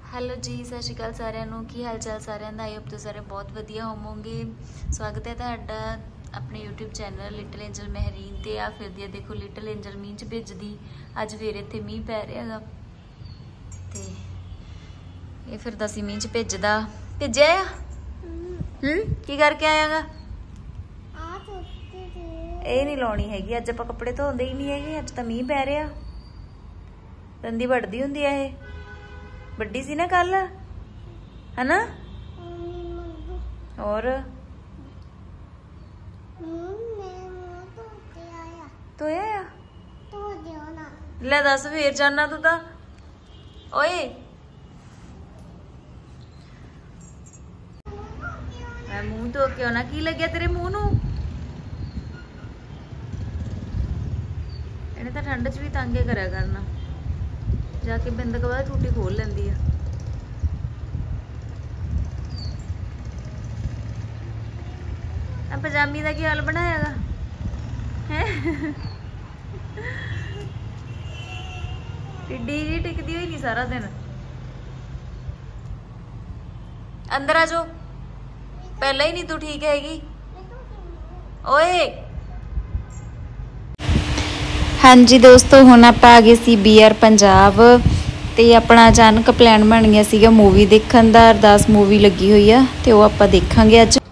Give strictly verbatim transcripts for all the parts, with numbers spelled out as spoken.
Hello ਜੀ, ਸਤਿ ਸ਼੍ਰੀ ਅਕਾਲ ਸਾਰਿਆਂ ਨੂੰ। ਕੀ ਹਾਲ ਚਾਲ ਸਾਰਿਆਂ ਦਾ? ਆਈ ਹੋਪ ਤੁਸੀਂ ਸਾਰੇ ਬਹੁਤ ਵਧੀਆ ਹੋਵੋਗੇ। ਸਵਾਗਤ ਹੈ ਤੁਹਾਡਾ ਆਪਣੇ YouTube channel little angel Mehreen ਤੇ। ਆ ਫਿਰਦੀ ਆ ਦੇਖੋ ਲਿਟਲ ਐਂਜਲ ਮੀਂਹ 'ਚ ਭਿੱਜਦੀ। ਅੱਜ ਫਿਰ ਇੱਥੇ ਮੀਂਹ ਪੈ ਰਿਹਾ ਹੈਗਾ ਤੇ ਇਹ ਫਿਰਦਾ ਸੀ ਮੀਂਹ 'ਚ ਭਿੱਜਦਾ। ਭਿੱਜਿਆ ਆ ਹੂੰ ਕੀ ਕਰਕੇ ਆਇਆਗਾ? ਇਹ ਨਹੀਂ ਲਾਉਣੀ ਹੈਗੀ ਅੱਜ, ਆਪਾਂ ਕੱਪੜੇ ਧੋਂਦੇ ਹੀ ਨਹੀਂ ਹੈਗੇ। ਅੱਜ ਤਾਂ ਮੀਂਹ ਪੈ ਰਿਹਾ। ਦੰਦੀ ਵੱਢਦੀ ਹੁੰਦੀ ਆ ਇਹ, ਵੱਡੀ ਸੀ ਨਾ ਕੱਲ, ਹਨਾ? ਹੋਰ ਧੋਇਆ ਆ? ਲੈ ਦੱਸ ਫੇਰ ਜਾਨਾ ਤੂੰ ਤਾਂ। ਓਏ ਮੈਂ ਮੂੰਹ ਧੋ ਕੇ ਆਉਣਾ। ਕੀ ਲੱਗਿਆ ਤੇਰੇ ਮੂੰਹ ਨੂੰ? ਇਹਨੇ ਤਾਂ ਠੰਡ 'ਚ ਵੀ ਤੰਗੇ ਕਰਿਆ ਕਰਨਾ। ਜਾ ਕੇ ਬਿੰਦਕ ਬਾਅਦ ਟੂਟੀ ਖੋਲ ਲੈਂਦੀ ਆ। ਆ ਪਜਾਮੀ ਦਾ ਕੀ ਹਾਲ ਬਣਾਇਆ ਗਾ ਹੈ? ਟਿੱਡੀ ਜੀ ਟਿਕਦੀ ਹੋਈ ਨਹੀਂ ਸਾਰਾ ਦਿਨ। ਅੰਦਰ ਆ ਜਾਓ, ਪਹਿਲਾਂ ਹੀ ਨਹੀਂ ਤੂੰ ਠੀਕ ਹੈਗੀ। ਓਏ ਹਾਂਜੀ ਦੋਸਤੋ, ਹੁਣ ਆਪਾਂ ਆ ਗਏ ਸੀ ਬੀ ਆਰ ਪੰਜਾਬ ਤੇ ਆਪਣਾ ਅਚਾਨਕ ਪਲਾਨ ਬਣ ਗਿਆ ਸੀਗਾ ਮੂਵੀ ਦੇਖਣ ਦਾ। ਅਰਦਾਸ ਮੂਵੀ ਲੱਗੀ ਹੋਈ ਆ ਤੇ ਉਹ ਆਪਾਂ ਦੇਖਾਂਗੇ ਅੱਜ।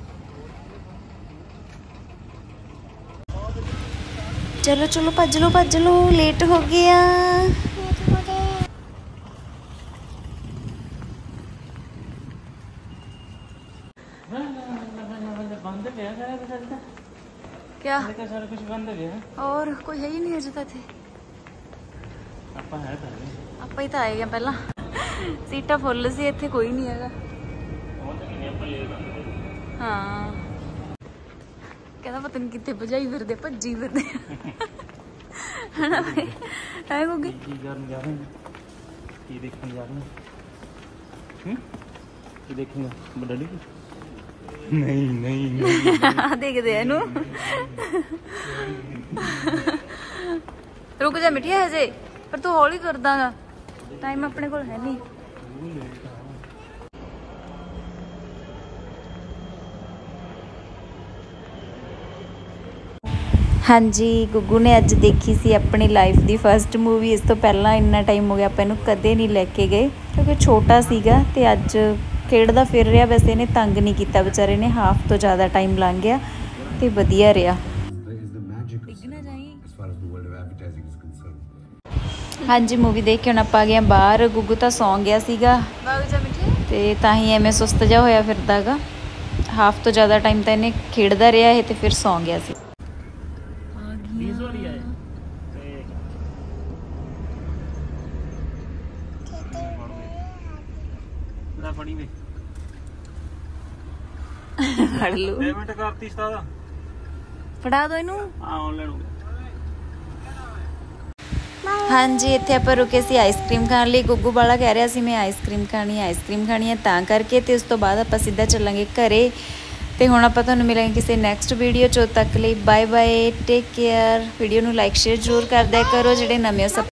ਚਲੋ ਚਲੋ ਭੱਜ ਲਓ ਭੱਜ ਲਓ, ਲੇਟ ਹੋ ਗਿਆ। क्या सारा कुछ बंद है और कोई है ही नहीं अजे तक। ਆਪਾਂ ਹੈ ਤਾਂ ਆਪਾਂ ਹੀ ਤਾਂ ਆਏ ਆ ਪਹਿਲਾਂ। ਸੀਟਾਂ ਫੁੱਲ ਸੀ, ਇੱਥੇ ਕੋਈ ਨਹੀਂ ਹੈਗਾ। ਹਾਂ ਕਹਿੰਦਾ ਪਤਾ ਨਹੀਂ ਕਿੱਥੇ ਭਜਾਈ ਫਿਰਦੇ, ਭੱਜੀ ਫਿਰਦੇ ਹਨਾ ਭਾਈ? ਹੈ ਗੁੱਗੀ ਕੀ ਕਰਨ ਜਾ ਰਹੇ? ਕੀ ਦੇਖਣ ਜਾ ਰਹੇ? ਹੂੰ ਕੀ ਦੇਖੇਗਾ? ਬਦਲੀ ਨਹੀਂ ਨਹੀਂ ਨਹੀਂ ਦੇਖਦੇ ਆ ਇਹਨੂੰ। ਰੁਕ ਜਾ ਮਿੱਠੀਆ ਹਜੇ, ਪਰ ਤੂੰ ਹੌਲੀ ਕਰਦਾਗਾ, ਟਾਈਮ ਆਪਣੇ ਕੋਲ ਹੈ ਨਹੀਂ। ਹਾਂਜੀ ਗੁੱਗੂ ਨੇ ਅੱਜ ਦੇਖੀ ਸੀ ਆਪਣੀ ਲਾਈਫ ਦੀ ਫਸਟ ਮੂਵੀ। ਇਸ ਤੋਂ ਪਹਿਲਾਂ ਇੰਨਾ ਟਾਈਮ ਹੋ ਗਿਆ ਆਪਾਂ ਇਹਨੂੰ ਕਦੇ ਨਹੀਂ ਲੈ ਕੇ ਗਏ ਕਿਉਂਕਿ ਛੋਟਾ ਸੀਗਾ ਤੇ ਅੱਜ ਖੇਡਦਾ ਫਿਰ ਰਿਹਾ। ਵੈਸੇ ਇਹਨੇ ਤੰਗ ਨਹੀਂ ਕੀਤਾ ਵਿਚਾਰੇ ਨੇ, ਹਾਫ ਤੋਂ ਜ਼ਿਆਦਾ ਟਾਈਮ ਲੰਘ ਗਿਆ ਤੇ ਵਧੀਆ ਰਿਹਾ। ਹਾਂਜੀ ਮੂਵੀ ਦੇਖ ਕੇ ਹੁਣ ਆਪਾਂ ਆ ਗਏ ਬਾਹਰ। ਗੁੱਗੂ ਤਾਂ ਸੌਂ ਗਿਆ ਸੀਗਾ ਤੇ ਤਾਂ ਹੀ ਐਵੇਂ ਸੁਸਤ ਜਿਹਾ ਹੋਇਆ ਫਿਰਦਾ ਗਾ। ਹਾਫ ਤੋਂ ਜ਼ਿਆਦਾ ਟਾਈਮ ਤਾਂ ਇਹਨੇ ਖੇਡਦਾ ਰਿਹਾ ਇਹ ਤੇ ਫਿਰ ਸੌਂ ਗਿਆ ਸੀ। ਫੜ ਲਓ, ਪੇਮੈਂਟ ਕਰਤੀ ਸਤਾ ਫੜਾ ਦੋ ਇਹਨੂੰ। ਆਨਲਾਈਨ ਹਾਂਜੀ ਇੱਥੇ ਆਪਾਂ ਰੁਕੇ ਸੀ ਆਈਸਕ੍ਰੀਮ ਖਾਣ ਲਈ। ਗੁੱਗੂ ਵਾਲਾ ਕਹਿ ਰਿਹਾ ਸੀ ਮੈਂ ਆਈਸਕ੍ਰੀਮ ਖਾਣੀ ਆਈਸਕ੍ਰੀਮ ਖਾਣੀ ਹੈ ਤਾਂ ਕਰਕੇ। ਤੇ ਉਸ ਤੋਂ ਬਾਅਦ ਆਪਾਂ ਸਿੱਧਾ ਚੱਲਾਂਗੇ ਘਰੇ। ਤੇ ਹੁਣ ਆਪਾਂ ਤੁਹਾਨੂੰ ਮਿਲਾਂਗੇ ਕਿਸੇ ਨੈਕਸਟ ਵੀਡੀਓ 'ਚ। ਉਦੋਂ ਤੱਕ ਲਈ bye bye, take care. Video ਨੂੰ ਲਾਈਕ ਸ਼ੇਅਰ ਜ਼ਰੂਰ ਕਰ ਦਿਆ ਕਰੋ ਜਿਹੜੇ ਨਵੇਂ ਹੋ।